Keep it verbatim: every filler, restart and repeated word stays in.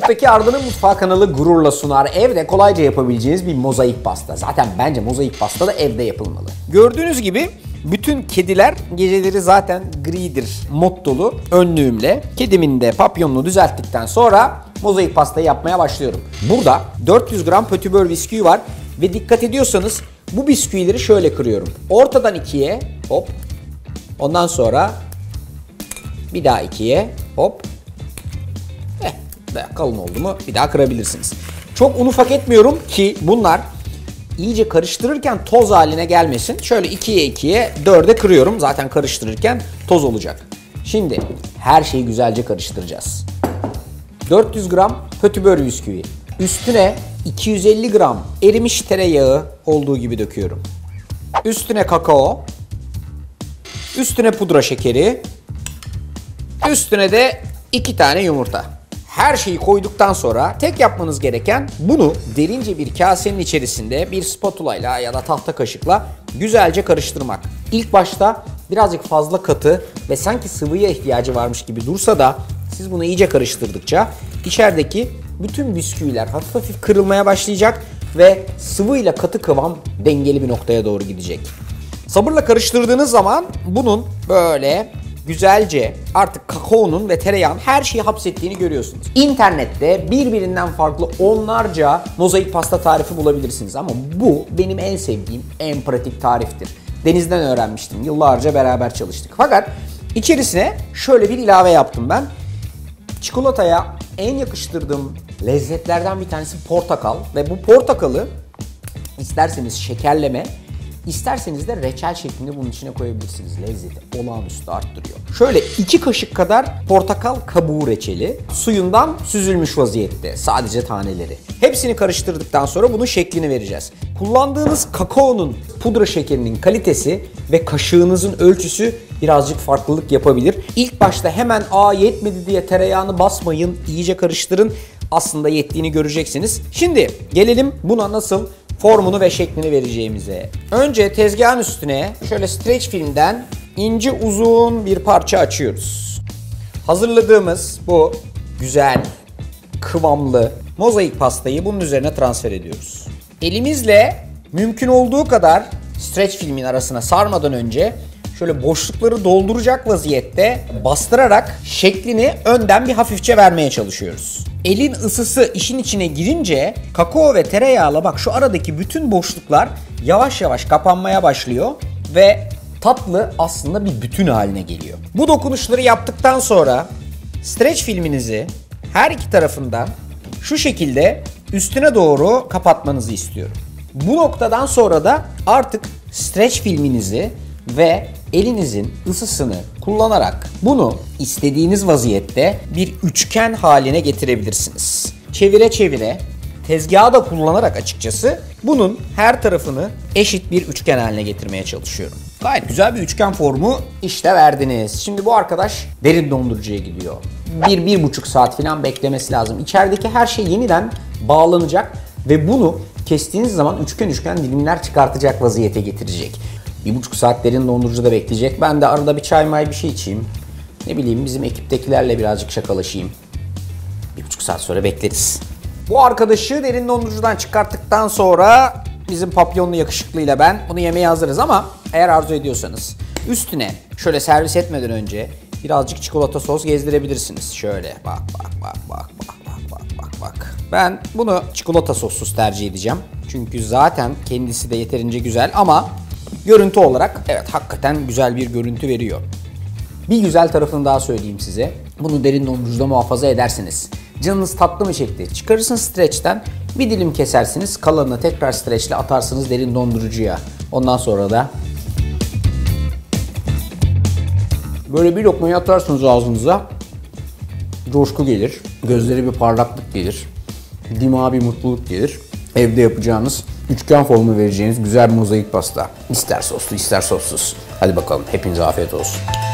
YouTube'daki Arda'nın Mutfağı kanalı gururla sunar. Evde kolayca yapabileceğiniz bir mozaik pasta. Zaten bence mozaik pasta da evde yapılmalı. Gördüğünüz gibi bütün kediler geceleri zaten gridir mottolu önlüğümle kedimin de papyonunu düzelttikten sonra mozaik pastayı yapmaya başlıyorum. Burada dört yüz gram pötibör bisküvi var ve dikkat ediyorsanız bu bisküvileri şöyle kırıyorum. Ortadan ikiye hop. Ondan sonra bir daha ikiye hop. Eh, kalın oldu mu bir daha kırabilirsiniz. Çok un ufak etmiyorum ki bunlar iyice karıştırırken toz haline gelmesin. Şöyle ikiye ikiye dörde kırıyorum. Zaten karıştırırken toz olacak. Şimdi her şeyi güzelce karıştıracağız. dört yüz gram pötibör bisküvi. Üstüne iki yüz elli gram erimiş tereyağı olduğu gibi döküyorum. Üstüne kakao. Üstüne pudra şekeri. Üstüne de iki tane yumurta. Her şeyi koyduktan sonra tek yapmanız gereken bunu derince bir kasenin içerisinde bir spatula ile ya da tahta kaşıkla güzelce karıştırmak. İlk başta birazcık fazla katı ve sanki sıvıya ihtiyacı varmış gibi dursa da siz bunu iyice karıştırdıkça içerideki bütün bisküviler hafif hafif kırılmaya başlayacak ve sıvı ile katı kıvam dengeli bir noktaya doğru gidecek. Sabırla karıştırdığınız zaman bunun böyle güzelce artık kakaonun ve tereyağın her şeyi hapsettiğini görüyorsunuz. İnternette birbirinden farklı onlarca mozaik pasta tarifi bulabilirsiniz ama bu benim en sevdiğim, en pratik tariftir. Deniz'den öğrenmiştim. Yıllarca beraber çalıştık. Fakat içerisine şöyle bir ilave yaptım ben. Çikolataya en yakıştırdığım lezzetlerden bir tanesi portakal ve bu portakalı isterseniz şekerleme, İsterseniz de reçel şeklinde bunun içine koyabilirsiniz. Lezzeti olağanüstü arttırıyor. Şöyle iki kaşık kadar portakal kabuğu reçeli suyundan süzülmüş vaziyette. Sadece taneleri. Hepsini karıştırdıktan sonra bunun şeklini vereceğiz. Kullandığınız kakaonun, pudra şekerinin kalitesi ve kaşığınızın ölçüsü birazcık farklılık yapabilir. İlk başta hemen aa yetmedi diye tereyağını basmayın. İyice karıştırın. Aslında yettiğini göreceksiniz. Şimdi gelelim buna nasıl formunu ve şeklini vereceğimize. Önce tezgahın üstüne şöyle streç filmden ince uzun bir parça açıyoruz. Hazırladığımız bu güzel, kıvamlı mozaik pastayı bunun üzerine transfer ediyoruz. Elimizle mümkün olduğu kadar streç filmin arasına sarmadan önce şöyle boşlukları dolduracak vaziyette bastırarak şeklini önden bir hafifçe vermeye çalışıyoruz. Elin ısısı işin içine girince kakao ve tereyağla bak şu aradaki bütün boşluklar yavaş yavaş kapanmaya başlıyor ve tatlı aslında bir bütün haline geliyor. Bu dokunuşları yaptıktan sonra streç filminizi her iki tarafından şu şekilde üstüne doğru kapatmanızı istiyorum. Bu noktadan sonra da artık streç filminizi ve elinizin ısısını kullanarak bunu istediğiniz vaziyette bir üçgen haline getirebilirsiniz. Çevire çevire tezgahı da kullanarak açıkçası bunun her tarafını eşit bir üçgen haline getirmeye çalışıyorum. Gayet güzel bir üçgen formu işte verdiniz. Şimdi bu arkadaş derin dondurucuya gidiyor. Bir, bir buçuk saat falan beklemesi lazım. İçerideki her şey yeniden bağlanacak ve bunu kestiğiniz zaman üçgen üçgen dilimler çıkartacak vaziyete getirecek. Bir buçuk saat derin dondurucuda bekleyecek. Ben de arada bir çay may bir şey içeyim. Ne bileyim bizim ekiptekilerle birazcık şakalaşayım. Bir buçuk saat sonra bekleriz. Bu arkadaşı derin dondurucudan çıkarttıktan sonra bizim papyonlu yakışıklıyla ben bunu yemeye hazırız ama eğer arzu ediyorsanız üstüne şöyle servis etmeden önce birazcık çikolata sos gezdirebilirsiniz. Şöyle bak bak bak bak bak bak bak bak bak. Ben bunu çikolata sossuz tercih edeceğim. Çünkü zaten kendisi de yeterince güzel ama görüntü olarak evet hakikaten güzel bir görüntü veriyor. Bir güzel tarafını daha söyleyeyim size. Bunu derin dondurucuda muhafaza edersiniz. Canınız tatlı mı çekti? Çıkarırsınız streçten bir dilim kesersiniz. Kalanını tekrar streçle atarsınız derin dondurucuya. Ondan sonra da böyle bir lokmayı atarsınız ağzınıza. Coşku gelir. Gözleri bir parlaklık gelir. Dimağa bir mutluluk gelir. Evde yapacağınız üçgen formu vereceğiniz güzel bir mozaik pasta. İster soslu ister sossuz. Hadi bakalım hepinize afiyet olsun.